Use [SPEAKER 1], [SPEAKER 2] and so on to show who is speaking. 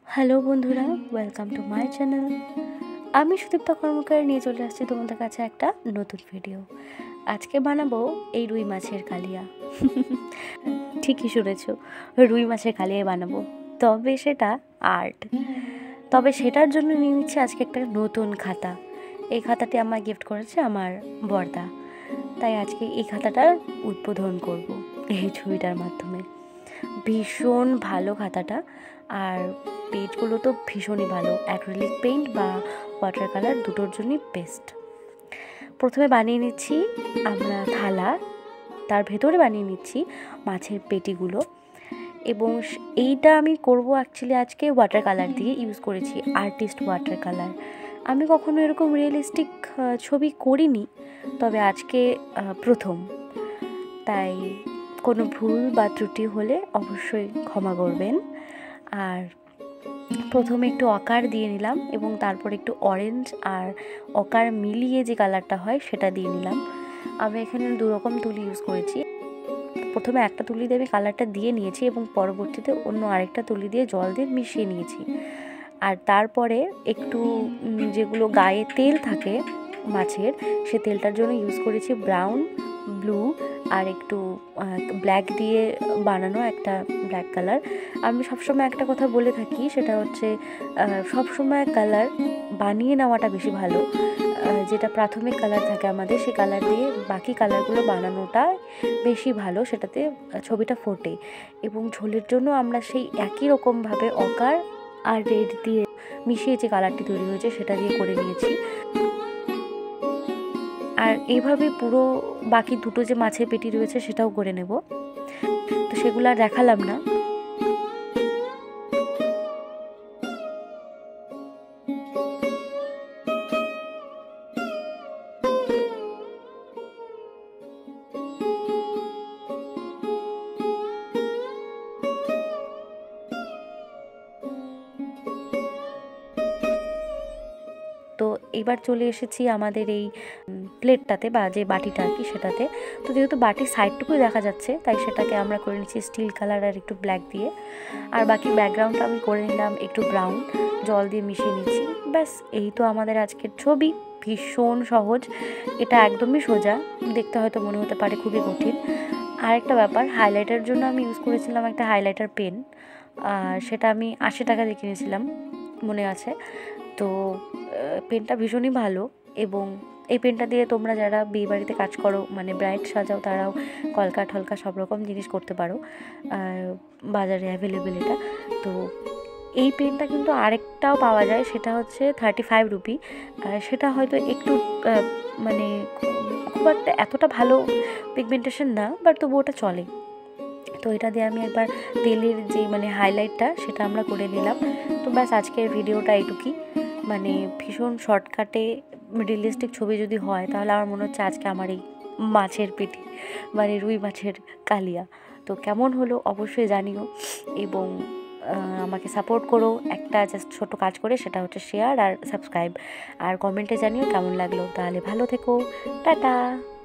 [SPEAKER 1] Hello বন্ধুরা, welcome to my channel. আমি সুদীপ্তা কর্মকার নিয়ে চলে আসছি তোমাদের কাছে একটা নতুন ভিডিও। আজকে বানাবো এই রুই মাছের কালিয়া। ঠিকই শুনেছ, রুই মাছের কালিয়া বানাবো, তবে সেটা আর্ট। তবে সেটার জন্য নিয়ে নিচ্ছি আজকে একটা নতুন খাতা। এই খাতাটি আমার গিফট করেছে আমার বড়দা, তাই আজকে এই খাতাটার উদ্বোধন করব এই ছবিটার মাধ্যমে। ভীষণ ভালো খাতাটা, আর পেজগুলো তো ভীষণই ভালো। অ্যাক্রিলিক পেইন্ট বা ওয়াটার কালার দুটোর জন্যই বেস্ট। প্রথমে বানিয়ে নিচ্ছি আমরা থালা, তার ভেতরে বানিয়ে নিচ্ছি মাছের পেটিগুলো। এবং এইটা আমি করব অ্যাকচুয়ালি আজকে ওয়াটার কালার দিয়ে ইউজ করেছি, আর্টিস্ট ওয়াটার কালার। আমি কখনো এরকম রিয়েলিস্টিক ছবি করিনি, তবে আজকে প্রথম, তাই কোনো ভুল বা ত্রুটি হলে অবশ্যই ক্ষমা করবেন। আর প্রথমে একটু অকার দিয়ে নিলাম এবং তারপর একটু অরেঞ্জ আর অকার মিলিয়ে যে কালারটা হয় সেটা দিয়ে নিলাম। আমি এখানে দুরকম তুলি ইউজ করেছি। প্রথমে একটা তুলি দিয়ে আমি কালারটা দিয়ে নিয়েছি এবং পরবর্তীতে অন্য আরেকটা তুলি দিয়ে জল দিয়ে মিশিয়ে নিয়েছি। আর তারপরে একটু যেগুলো গায়ে তেল থাকে মাছের, সে তেলটার জন্য ইউজ করেছি ব্রাউন, ব্লু আর একটু ব্ল্যাক দিয়ে বানানো একটা ব্ল্যাক কালার। আমি সবসময় একটা কথা বলে থাকি, সেটা হচ্ছে সবসময় কালার বানিয়ে নেওয়াটা বেশি ভালো। যেটা প্রাথমিক কালার থাকে আমাদের, সেই কালার দিয়ে বাকি কালারগুলো বানানোটা বেশি ভালো, সেটাতে ছবিটা ফোটে। এবং ঝোলের জন্য আমরা সেই একই রকমভাবে অকার আর রেড দিয়ে মিশিয়ে যে কালারটি তৈরি হয়েছে সেটা দিয়ে করে নিয়েছি। আর এইভাবে পুরো বাকি দুটো যে মাছের পেটি রয়েছে সেটাও করে নেব, তো সেগুলো আর দেখালাম না। তো এবার চলে এসেছি আমাদের এই প্লেটটাতে বা যে বাটিটা আর কি সেটাতে। তো যেহেতু বাটির সাইডটুকুই দেখা যাচ্ছে, তাই সেটাকে আমরা করে নিচ্ছি স্টিল কালার আর একটু ব্ল্যাক দিয়ে। আর বাকি ব্যাকগ্রাউন্ডটা আমি করে নিলাম একটু ব্রাউন, জল দিয়ে মিশিয়ে নিচ্ছি। ব্যাস, এই তো আমাদের আজকের ছবি। ভীষণ সহজ, এটা একদমই সোজা, দেখতে হয়তো মনে হতে পারে খুবই কঠিন। আর একটা ব্যাপার, হাইলাইটার জন্য আমি ইউজ করেছিলাম একটা হাইলাইটার পেন, সেটা আমি 80 টাকা দিয়ে কিনেছিলাম, মনে আছে। তো পেনটা ভীষণই ভালো, এবং এই পেনটা দিয়ে তোমরা যারা বিয়েবাড়িতে কাজ করো, মানে ব্রাইড সাজাও, তারাও কলকা ঠলকা সব রকম জিনিস করতে পারো। বাজারে অ্যাভেলেবেল এটা। তো এই পেনটা কিন্তু আরেকটাও পাওয়া যায়, সেটা হচ্ছে 35 রুপি। সেটা হয়তো একটু মানে খুব একটা এতটা ভালো পিগমেন্টেশন না, বাট তবু ওটা চলে। তো এটা দিয়ে আমি একবার তেলের যে হাইলাইটটা সেটা আমরা করে নিলাম। তো ব্যাস, আজকের ভিডিওটা এইটুকুই। ভীষণ শর্টকাটে রিয়েলিস্টিক ছবি যদি হয়, তাহলে আমার মনে হচ্ছে আজকে আমার এই মাছের পেটি রুই মাছের কালিয়া। তো কেমন হলো অবশ্যই জানিও, এবং আমাকে সাপোর্ট করো একটা জাস্ট ছোটো কাজ করে, সেটা হচ্ছে শেয়ার আর সাবস্ক্রাইব। আর কমেন্টে জানিও কেমন লাগলো। তাহলে ভালো থেকো, টাটা।